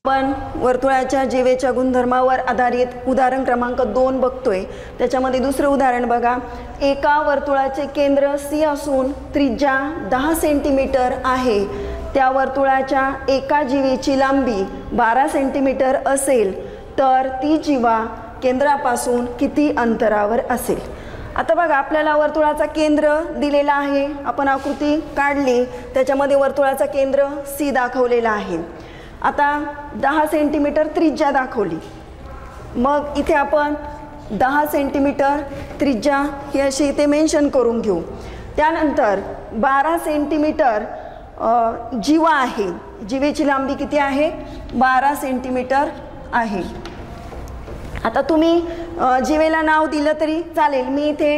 पण वर्तुळाच्या जीवेच्या गुणधर्मावर आधारित उदाहरण क्रमांक 2 बघतोय। त्याच्यामध्ये दुसरे उदाहरण बघा। एका वर्तुळाचे केंद्र सी असून त्रिज्या 10 सेंटीमीटर आहे। त्या वर्तुळाच्या एका जीवेची लांबी 12 सेंटीमीटर असेल तर ती जीवा केंद्रापासून किती अंतरावर असेल। आता बघा, आपल्याला वर्तुळाचा केंद्र दिलेला आहे, आपण आकृती काढली, त्याच्यामध्ये वर्तुळाचा केंद्र सी दाखवलेला आहे। आता 10 सेंटीमीटर त्रिज्या दाखवली, मग इथे आपण 10 सेंटीमीटर त्रिज्या ही अशी इथे मेन्शन करून घेऊ। त्यानंतर 12 सेंटीमीटर जीवा आहे, जीवेची लांबी किती आहे? 12 सेंटीमीटर आहे। आता तुम्ही जीवेला नाव दिलं तरी चालेल, मी इथे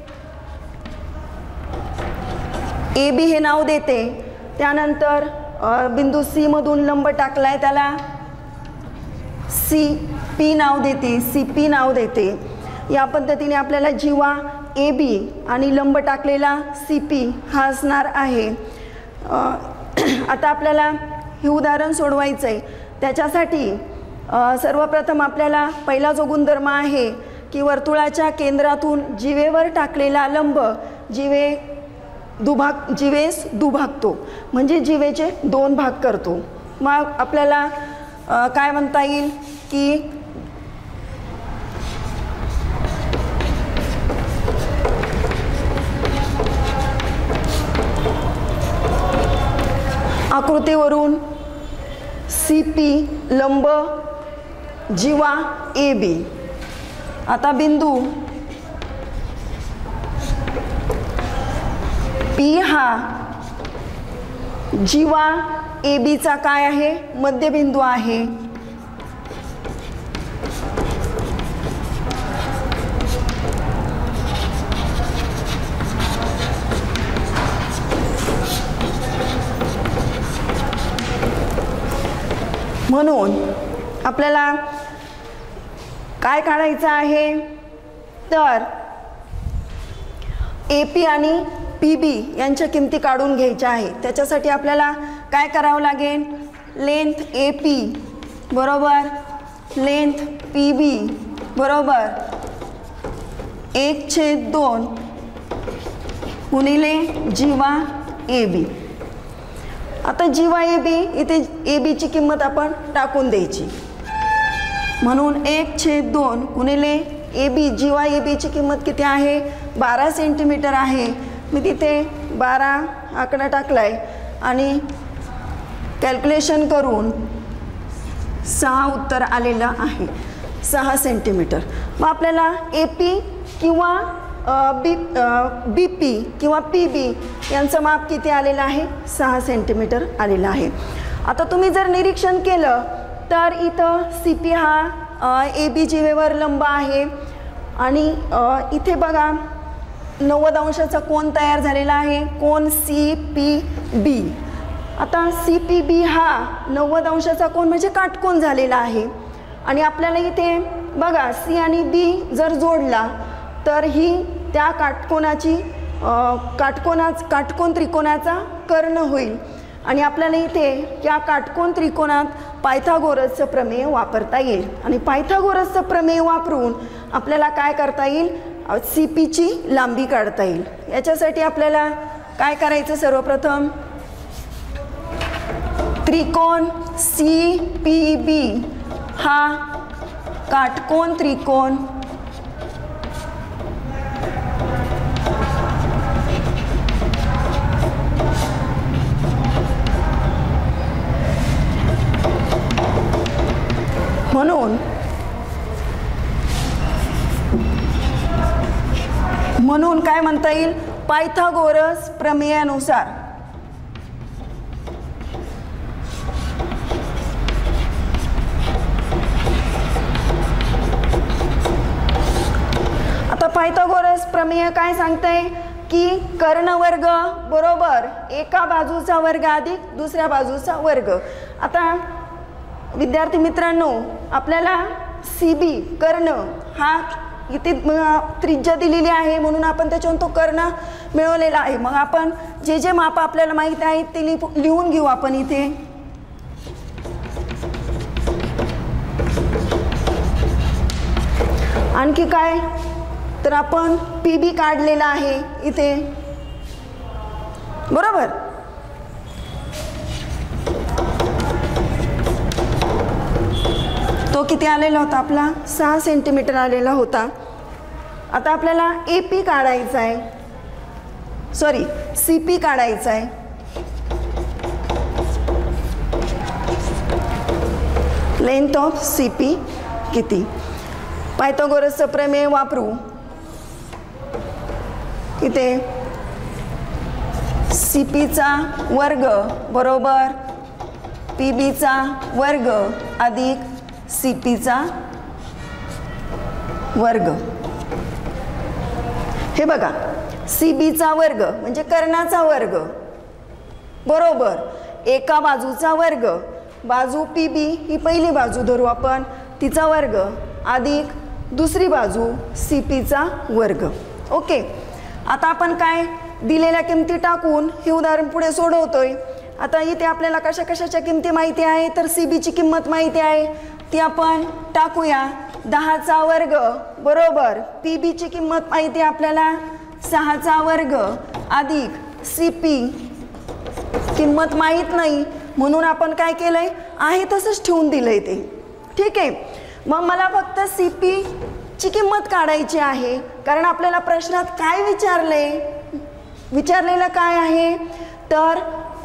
ए बी हे नाव देते। त्यानंतर बिंदू सी मधून लंब टाकलाय त्याला सी पी नाव देते, सी पी नाव देते। या पद्धतीने आपल्याला जीवा ए बी आणि लंब टाकलेला सी पी हा असणार आहे। आता आपल्याला हे उदाहरण सोडवायचं आहे। त्याच्यासाठी सर्वप्रथम आपल्याला पहिला जो गुणधर्म आहे की वर्तुळाच्या केंद्रातून जीवेवर टाकलेला लंब जीवेस दुभागतो, म्हणजे जीवेचे 2 भाग करतो। मग आपल्याला काय म्हणता येईल की आकृतीवरून सी पी लंब जीवा ए बी। आता बिंदू पी हा जीवा ए बीचा काय आहे? मध्यबिंदू आहे। म्हणून आपल्याला काय काढायचं आहे? तर ए पी आणि पी बी यांच्या किमती काढून घ्यायच्या आहेत। त्याच्यासाठी आपल्याला काय करावं लागेल? लेंथ ए पी बरोबर लेंथ पी बी बरोबर 1/2 गुणिले जीवा ए बी। आता जीवा ए बी इथे ए बीची किंमत आपण टाकून द्यायची, म्हणून 1/2 गुणिले ए बी, जीवा ए बीची किंमत किती आहे? 12 सेंटीमीटर आहे। मी तिथे 12 आकडा टाकलाय आणि कॅल्क्युलेशन करून 6 उत्तर आलेलं आहे, 6 सेंटीमीटर। मग आपल्याला ए पी किंवा बी पी किंवा पी बी यांचं माप किती आलेलं आहे? 6 सेंटीमीटर आलेलं आहे। आता तुम्ही जर निरीक्षण केलं तर इथं सी पी हा ए बी जीवेवर लंब आहे आणि इथे बघा 90 अंशाचा कोन तयार झालेला आहे, कोन सी पी बी। आता सी पी बी हा 90 अंशाचा कोन म्हणजे काटकोन झालेला आहे आणि आपल्याला इथे बघा सी आणि बी जर जोडला तर ही त्या काटकोनाची काटकोन त्रिकोणाचा कर्ण होईल आणि आपल्याला इथे या काटकोन त्रिकोणात पायथागोरसचं प्रमेय वापरता येईल आणि पायथागोरसचं प्रमेय वापरून आपल्याला काय करता येईल? सी पीची लांबी काढता येईल। याच्यासाठी आपल्याला काय करायचं? सर्वप्रथम त्रिकोण सी पी बी हा काटकोन त्रिकोण म्हणून काय म्हणता येईल? पायथागोरस प्रमेयानुसार आता पायथागोरस प्रमेय काय सांगते की कर्णवर्ग बरोबर एका बाजूचा वर्ग अधिक दुसऱ्या बाजूचा वर्ग। आता विद्यार्थी मित्रांनो, आपल्याला सी बी कर्ण हा इथे त्रिज्या दिलेली आहे म्हणून आपण त्याच्यावरून तो कर्ण मिळवलेला आहे। मग आपण जे जे माप आपल्याला माहित आहेत ते लिहून घेऊ आपण इथे। आणखी काय, तर आपण पी बी काढलेला आहे इथे, बरोबर. तो किती आलेला होता आपला, 6 सेंटीमीटर आलेला होता. आता आपल्याला ए पी काढायचा आहे, सॉरी सी पी काढायचा आहे. लेंथ ऑफ सी पी किती, पायथागोरसचं प्रमेय वापरू. इथे सी पीचा वर्ग बरोबर पी बीचा वर्ग अधिक सी पीचा वर्ग. हे बघा, सी बीचा वर्ग म्हणजे कर्णाचा वर्ग बरोबर एका बाजूचा वर्ग, बाजू पी बी ही पहिली बाजू धरू आपण, तिचा वर्ग अधिक दुसरी बाजू सी पीचा वर्ग. ओके. आता आपण काय दिलेल्या किमती टाकून हे उदाहरण पुढे सोडवतोय. आता इथे आपल्याला कशा कशाच्या किमती माहिती आहे, तर सी बीची किंमत माहिती आहे, ती आपण टाकूया. 10चा वर्ग बरोबर पी बीची किंमत माहिती आहे आपल्याला 6चा वर्ग अधिक सी पी किंमत माहीत नाही, म्हणून आपण काय केलंय, आहे तसंच ठेवून दिलंय ते. ठीक आहे. मग मला फक्त सी पी ची किंमत काढायची आहे, कारण आपल्याला प्रश्नात काय विचारलेलं काय आहे, तर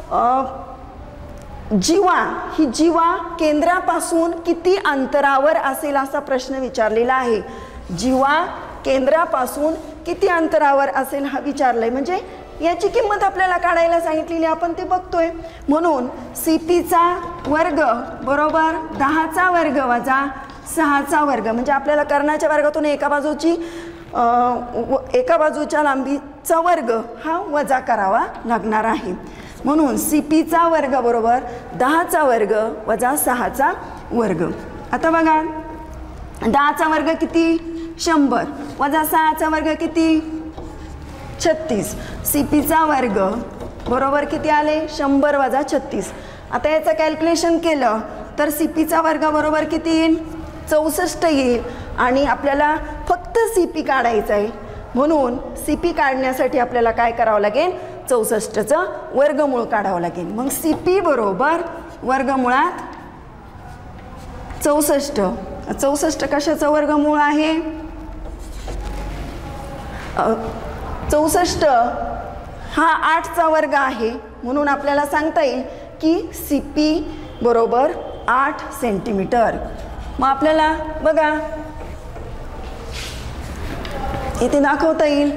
जीवा ही जीवा केंद्रापासून किती अंतरावर असेल असा प्रश्न विचारलेला आहे. जीवा केंद्रापासून किती अंतरावर असेल हा विचारलाय, म्हणजे याची किंमत आपल्याला काढायला सांगितलेली, आपण ते बघतोय. म्हणून सी पीचा वर्ग बरोबर 10चा वर्ग वजा 6चा वर्ग, म्हणजे आपल्याला कर्णाच्या वर्गातून एका बाजूच्या लांबीचा वर्ग हा वजा करावा लागणार आहे. म्हणून सी पीचा वर्ग बरोबर 10चा वर्ग वजा 6चा वर्ग. आता बघा 10चा वर्ग किती 100 वजा 6चा वर्ग किती 36. सी पीचा वर्ग बरोबर किती आले 100 वजा 36. आता याचं कॅल्क्युलेशन केलं तर सी पीचा वर्ग बरोबर किती येईल 64 येईल, आणि आपल्याला फक्त सी पी काढायचं आहे. म्हणून सी पी काढण्यासाठी आपल्याला काय करावं लागेल, 64चं वर्गमूळ काढावं लागेल. मग सी पी बरोबर वर्गमुळात 64. 64 कशाचं वर्गमूळ आहे, 64 हा 8चा वर्ग आहे, म्हणून आपल्याला सांगता येईल की सी पी बरोबर 8 सेंटीमीटर. मग आपल्याला बघा इथे दाखवता येईल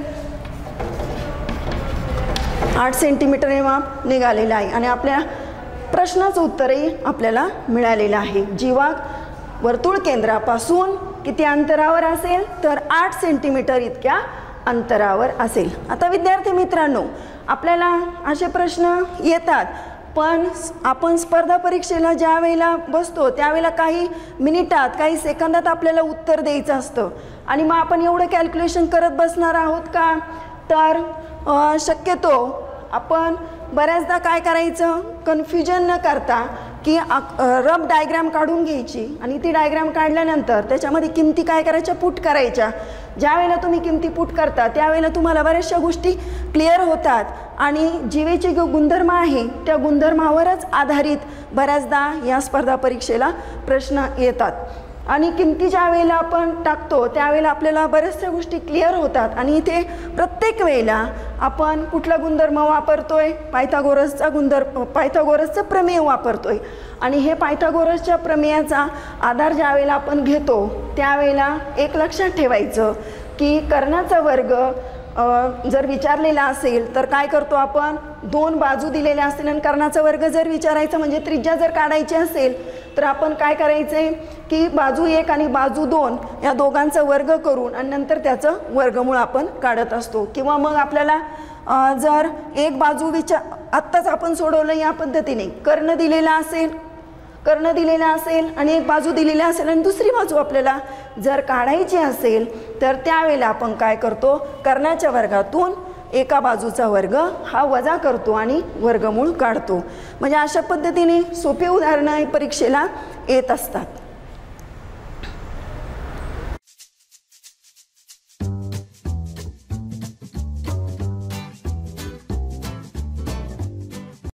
8 सेंटीमीटर हे माप निघालेलं आहे, आणि आपल्या प्रश्नाचं उत्तरही आपल्याला मिळालेलं आहे. जीवा वर्तुळ केंद्रापासून किती अंतरावर असेल, तर 8 सेंटीमीटर इतक्या अंतरावर असेल. आता विद्यार्थी मित्रांनो, आपल्याला असे प्रश्न येतात, पण आपण स्पर्धा परीक्षेला ज्या वेळेला बसतो त्यावेळेला काही मिनिटात काही सेकंदात आपल्याला उत्तर द्यायचं असतं, आणि मग आपण एवढं कॅल्क्युलेशन करत बसणार आहोत का, तर शक्यतो आपण बऱ्याचदा काय करायचं, कन्फ्युजन न करता की रफ डायग्राम काढून घ्यायची, आणि ती डायग्राम काढल्यानंतर त्याच्यामध्ये किमती काय करायच्या पुट करायच्या. ज्या वेळेला तुम्ही किमती पुट करता त्यावेळेला तुम्हाला बऱ्याचशा गोष्टी क्लिअर होतात, आणि जीवेचे जो गुणधर्म आहे त्या गुणधर्मावरच आधारित बऱ्याचदा या स्पर्धा परीक्षेला प्रश्न येतात. आणि किमती ज्या वेळेला आपण टाकतो त्यावेळेला आपल्याला बऱ्याचशा गोष्टी क्लिअर होतात, आणि इथे प्रत्येक वेळेला आपण कुठला गुणधर्म वापरतोय, पायथागोरसचं प्रमेय वापरतोय. आणि हे पायथागोरसच्या प्रमेयाचा आधार ज्या वेळेला आपण घेतो त्यावेळेला एक लक्षात ठेवायचं की कर्णाचा वर्ग जर विचारलेला असेल तर काय करतो आपण, 2 बाजू दिलेल्या असतील, आणि कर्णाचा वर्ग जर विचारायचा म्हणजे त्रिज्या जर काढायची असेल तर आपण काय करायचे की बाजू 1 आणि बाजू 2 या दोघांचा वर्ग करून आणि नंतर त्याचं वर्गमूळ आपण काढत असतो. किंवा मग आपल्याला जर एक बाजू आत्ताच आपण सोडवलं या पद्धतीने, कर्ण दिलेला असेल आणि एक बाजू दिलेली असेल आणि दुसरी बाजू आपल्याला जर काढायची असेल तर त्यावेळेला आपण काय करतो, कर्णाच्या वर्गातून एका बाजूचा वर्ग हा वजा करतो आणि वर्गमूळ काढतो. म्हणजे अशा पद्धतीने सोपे उदाहरणं परीक्षेला येत असतात.